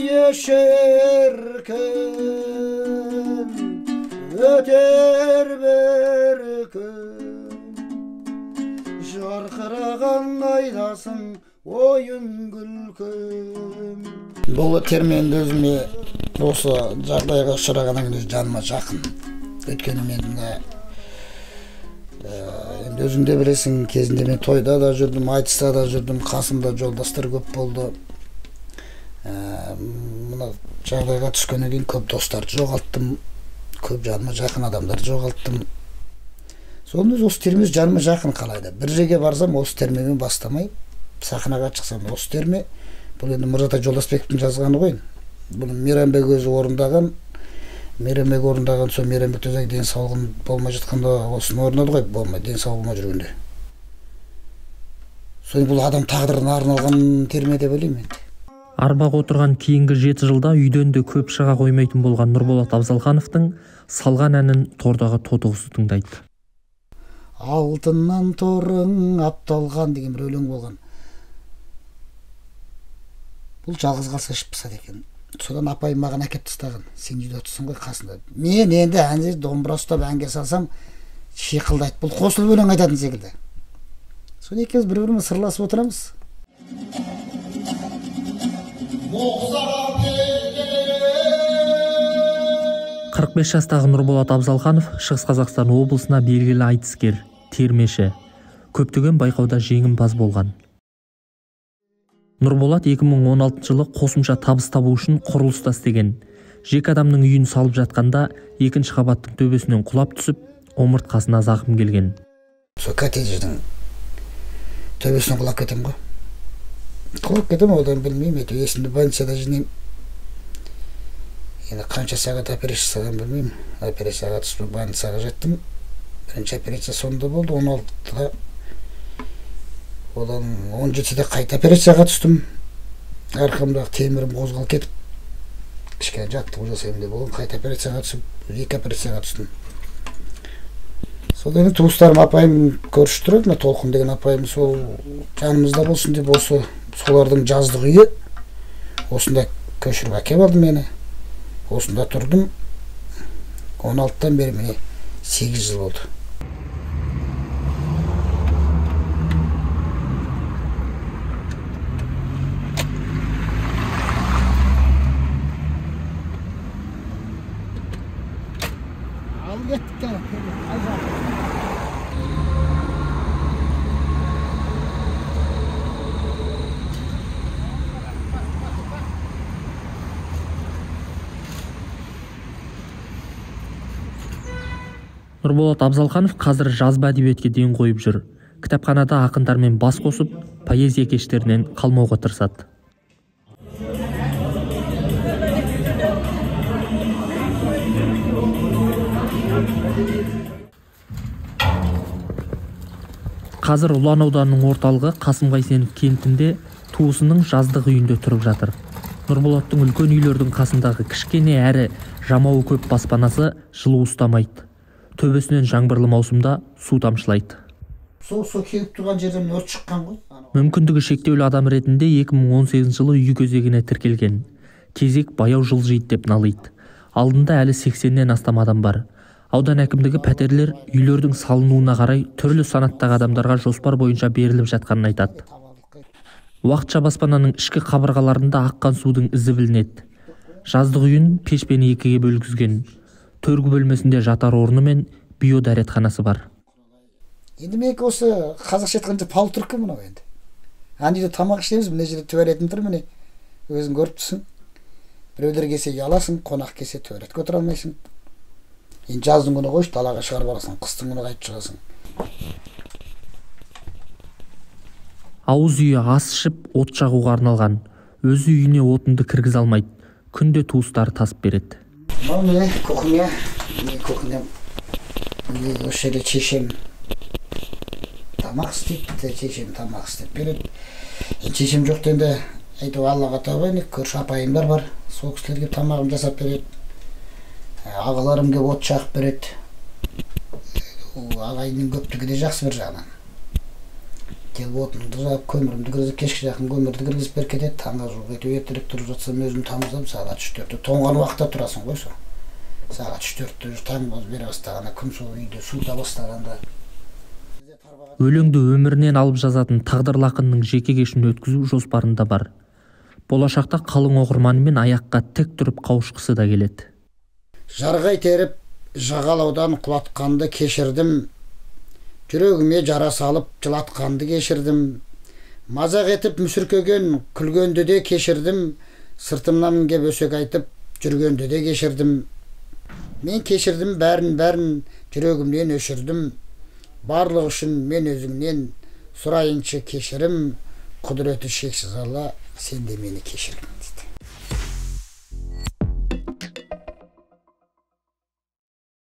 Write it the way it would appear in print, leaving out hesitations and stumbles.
yeşerken öter bir gün жарқыраған айдасың ойын күлкім. Бұл терминді өзіме осы жағдайға ұшырағаннан кейін жаныма жақын. Өйткені мен енді өзің де білесің, кезінде мен тойда да жүрдім, айтыста да жүрдім, қасымда жолдастар көп болды. Мына жағдайға түскеннен кейін көп достарды жоғалттым, көп жаныма жақын адамдарды жоғалттым. Сонда осы терме жаныма жақын қалайды. Bir жерге барсам, осы термемен бастамай, сахнаға шықсам, осы терме, бұл енді Мырзатай Жолдасбековтің жазғаны ғой. Бұл Мейрамбек өзі орындаған, Мейрамбек орындаған соң Мейрамбек Төзек денсаулығын болмай жатқанда осыны орындады ғой, болмай денсаулығы болмай жүргенде. Соң бұл адам тағдырына арналған терме деп ойлаймын енді. Арбаға отырған кейінгі 7 жылда үйден де көп шыға қоймайтын болған Нұрболат Абзалхановтың салған әнін тордағы тотығысы тыңдайды. Алтыннан торың апталған деген бір өлең болған. Бұл жалғыз қалса ішіп пысады екен. Содан апайым маған әкеп тастаған. Сен үйде отырсың ғой қасында. Мен енді әнде домбыра ұстап әнге салсам шиқылдайды. Бұл қосылып өлең айтатын секілді. Содан екеуміз бір-біріміз сырласып отырамыз. 45 жастағы Нұрболат Абзалханов Шығыс Қазақстан облысына белгілі айтыскер, термеші, көптеген байқауда жеңімпаз болған. Нұрболат 2016 жылы қосымша табыс табу үшін құрылыста істеген. Жеке адамның үйін салып жатқанда екінші қабаттың төбесінен құлап түсіп, омыртқасына зақым келген. Сол коттедждің төбесінен құлап кетем ғой. Құлап кетем, одан білмеймін, есімді больницада жинаймын. Енді қанша сағат операция жасаған білмеймін. Операцияға түсіп больницаға жаттым. Бірінші операция сонда болды, 16-да. Одан 17-де қайта операцияға түстім. Арқамдағы темірім қозғалып кетіп, кішкене жаттығу жасаймын деп болған. Қайта операцияға түсіп, 2 операцияға түстім. Содан туыстарым апайым көрші тұрады, Толқын деген апайым сол жанымызда болсын деп осы солардың жаздық үйі. Осында көшіріп әкеп алды мені. Осында тұрдым. 16-тан бері міне 8 жыл болды. Al gittik ya. Нұрболат Абзалханов қазір жазба әдебиетке ден қойып жүр. Кітапханада ақындармен бас қосып, поэзия кештерінен қалмауға тырысады. Қазір Ұлан ауданының орталығы Қасым Қайсенов кентінде туысының жаздық үйінде тұрып жатыр. Нұрболаттың үлкен үйлердің қасындағы кішкене әрі жамауы көп баспанасы жылу ұстамайды. Төбесінен жаңбырлы маусымда су тамшылайды. Су келіп тұрған жерден өрт шыққан ғой. Мүмкіндігі шектеулі адам ретінде 2018 жылы үй кезегіне тіркелген. Кезек баяу жылжиды деп налиды. Алдында әлі 80-нен астам адам бар. Аудан әкімдігі пәтерлер үйлердің салынуына қарай түрлі санаттағы адамдарға жоспар бойынша беріліп жатқанын айтады. Уақытша баспананың ішкі қабырғаларында аққан судың ізі білінеді. Жаздық үйін пешпен 2-ге бөлгізген. Төргі бөлмесінде жатар орны мен биодәретханасы бар. Енді мен осы қазақша айтқанда полтурка мынау енді. Ана жерде тамақ ішеміз, мына жерде туалетім тұр, міне. Өзің көріп тұрсың. Біреулер келсе ұяласың, қонақ келсе туалетке отыра алмайсың. Енді жаздың күні қойшы, далаға шығарып аласың, қыстың күні қайтып шығасың. Ауыз үйі ас ішіп, от жағуға арналған. Өзі үйіне отынды кіргізе алмайды. Күнде туыстары тасып береді. Міне кухня, кухням. Осы жерде шешем тамақ істейді, шешем тамақ істеп береді. Шешем жоқ енді айтып Аллаға тәуба, көрші апайымдар бар, сол кісілерге тамағым жасап береді. Ағаларым келіп от жағып береді. Ағайынның көптігі де жақсы бір жағынан. келіп отынымды жағып көмірімді кіргізіп кешке жақын көмірді кіргізіп беріп кетеді, таңға жуық әйтеуір ертерек тұрып жатсам өзім тамыздап сағат 3-4-те тоңған уақытта тұрасың ғой, сол сағат 3-4-те таң бозы бере бастағанда күн суы үйде суыта бастағанда. Өлеңді өмірінен алып жазатын Тағдырлы ақынның жеке кешін өткізу жоспарында бар. Болашақта қалың оқырманымен аяққа тік тұрып қауышқысы да келеді. Жарғай теріп жағалаудан құлатқанды кешірдім, жүрегіме жара салып жылатқанды кешірдім, мазақ етіп мүсіркеген күлгенді де кешірдім, сыртымнан кеп өсек айтып жүргенді де кешірдім. Мен кешірдім бәрін жүрегімнен өшірдім, барлық үшін мен өзіңнен сұрайыншы кешірім, құдіреті шексіз Алла, сен де мені кешірдің дейді.